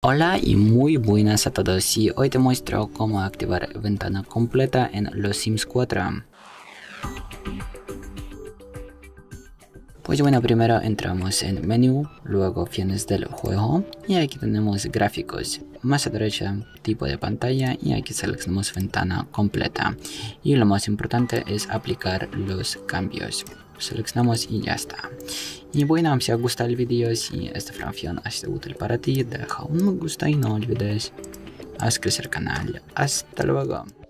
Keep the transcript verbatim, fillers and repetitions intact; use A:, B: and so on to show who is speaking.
A: Hola y muy buenas a todos, y hoy te muestro cómo activar ventana completa en los Sims cuatro. Pues bueno, primero entramos en menú, luego opciones del juego y aquí tenemos gráficos, más a derecha tipo de pantalla y aquí seleccionamos ventana completa y lo más importante es aplicar los cambios. Seleccionamos y ya está. Y bueno, si os gusta el vídeo, si esta información ha sido útil para ti, deja un me gusta y no olvides haz crecer el canal. Hasta luego.